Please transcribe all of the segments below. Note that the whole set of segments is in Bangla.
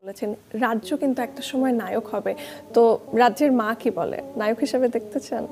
বলেছেন রাজ্য কিন্তু একটা সময় নায়ক হবে, তো রাজ্যের মা কি বলে, নায়ক হিসেবে দেখতে চান?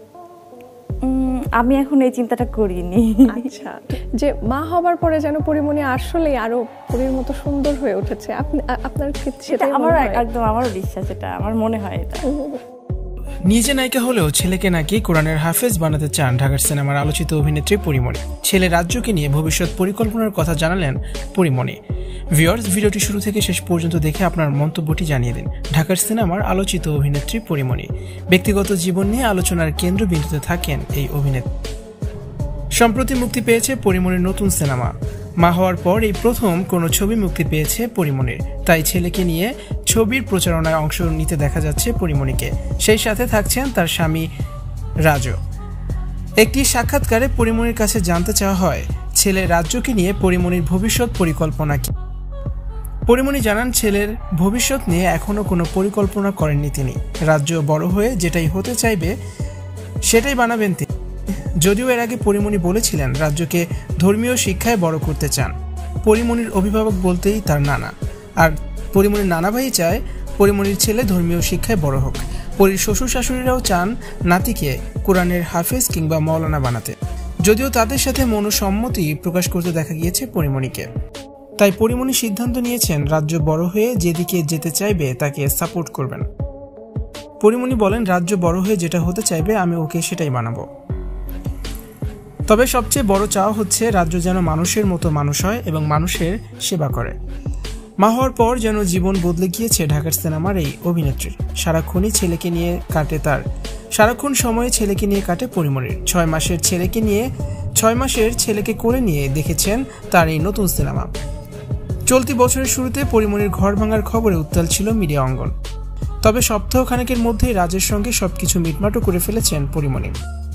আমি এখন এই চিন্তাটা করিনি। আচ্ছা, যে মা হবার পরে যেন পরিমণি আসলেই আরো পরীর মতো সুন্দর হয়ে উঠেছে, আপনার সেটা আমার একদম আমারও বিশ্বাস, এটা আমার মনে হয়। এটা নিজে নায়িকা হলেও ছেলেকে নাকি কোরআনের হাফেজ বানাতে চান ঢাকার সিনেমার আলোচিত অভিনেত্রী পরিমণি। ছেলে রাজ্যকে নিয়ে ভবিষ্যৎ পরিকল্পনার কথা জানালেন পরিমণি। ভিউয়ার্স, ভিডিওটি শুরু থেকে শেষ পর্যন্ত দেখে আপনার মন্তব্যটি জানিয়ে দিন। ঢাকার সিনেমার আলোচিত অভিনেত্রী পরিমণি ব্যক্তিগত জীবন নিয়ে আলোচনার কেন্দ্রবিন্দুতে থাকেন এই অভিনেত্রী। সম্প্রতি মুক্তি পেয়েছে পরিমণির নতুন সিনেমা। মা হওয়ার পর এই প্রথম কোনো ছবি মুক্তি পেয়েছে পরিমণির, তাই ছেলেকে নিয়ে ছবির প্রচারণায় অংশ নিতে দেখা যাচ্ছে পরিমণিকে। সেই সাথে থাকছেন তার স্বামী রাজু। একটি সাক্ষাৎকারে পরিমণির কাছে জানতে চাওয়া হয় ছেলে রাজ্যকে নিয়ে পরিমণির ভবিষ্যৎ পরিকল্পনা কি। পরিমণি জানান ছেলের ভবিষ্যৎ নিয়ে এখনো কোনো পরিকল্পনা করেননি তিনি। রাজ্য বড় হয়ে যেটাই হতে চাইবে সেটাই বানাবেন তিনি। যদিও এর আগে পরিমণি বলেছিলেন রাজ্যকে ধর্মীয় শিক্ষায় বড় করতে চান। পরিমণির অভিভাবক বলতেই তার নানা, আর পরিমণির নানা ভাই চায় পরিমণির ছেলে ধর্মীয় শিক্ষায় বড় হোক। পরীর শ্বশুর শাশুড়িরাও চান নাতিকে কোরআনের হাফেজ কিংবা মৌলানা বানাতে। যদিও তাদের সাথে মনসম্মতি প্রকাশ করতে দেখা গিয়েছে পরিমণিকে। তাই পরিমণি সিদ্ধান্ত নিয়েছেন রাজ্য বড় হয়ে যেদিকে যেতে চাইবে তাকে সাপোর্ট করবেন। পরিমণি বলেন, রাজ্য বড় হয়ে যেটা হতে চাইবে আমি ওকে সেটাই বানাবো। তবে সবচেয়ে বড় চাওয়া হচ্ছে রাজ্য যেন মানুষের মতো মানুষ হয় এবং মানুষের সেবা করে। মা হওয়ার পর যেন জীবন বদলে গিয়েছে ঢাকার সিনেমার এই অভিনেত্রীর। সারাক্ষণই ছেলেকে নিয়ে কাটে তার, সারাক্ষণ সময়ে ছেলেকে নিয়ে কাটে পরিমণির। 6 মাসের ছেলেকে কোলে নিয়ে দেখেছেন তার এই নতুন সিনেমা। চলতি বছরের শুরুতে পরিমণির ঘর ভাঙার খবরে উত্তাল ছিল মিডিয়া অঙ্গন। তবে সপ্তাহখানেকের মধ্যেই রাজের সঙ্গে সবকিছু মিটমাটও করে ফেলেছেন পরিমণি।